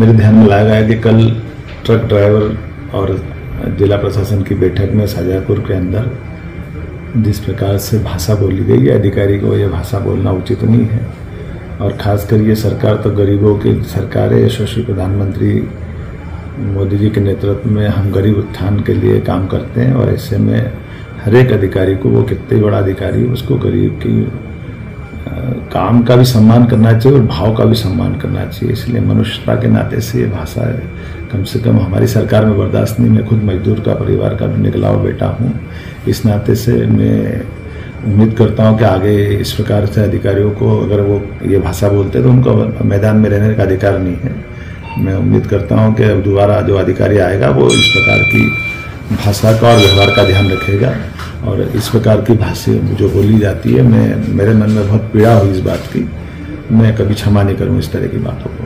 मेरे ध्यान में लाया गया कि कल ट्रक ड्राइवर और जिला प्रशासन की बैठक में शाहजहाँपुर के अंदर जिस प्रकार से भाषा बोली गई है, अधिकारी को यह भाषा बोलना उचित नहीं है। और खासकर ये सरकार तो गरीबों की सरकार है। यशस्वी प्रधानमंत्री मोदी जी के नेतृत्व में हम गरीब उत्थान के लिए काम करते हैं, और ऐसे में हर एक अधिकारी को, वो कितने बड़ा अधिकारी हो, उसको गरीब की काम का भी सम्मान करना चाहिए और भाव का भी सम्मान करना चाहिए। इसलिए मनुष्यता के नाते से ये भाषा कम से कम हमारी सरकार में बर्दाश्त नहीं। मैं खुद मजदूर का परिवार का भी निकला हुआ बेटा हूँ। इस नाते से मैं उम्मीद करता हूँ कि आगे इस प्रकार से अधिकारियों को अगर वो ये भाषा बोलते हैं तो उनको मैदान में रहने का अधिकार नहीं है। मैं उम्मीद करता हूँ कि अब दोबारा जो अधिकारी आएगा वो इस प्रकार की भाषा का और व्यवहार का ध्यान रखेगा। और इस प्रकार की भाषा जो बोली जाती है, मेरे मन में बहुत पीड़ा हुई इस बात की। मैं कभी क्षमा नहीं करूँ इस तरह की बातों को।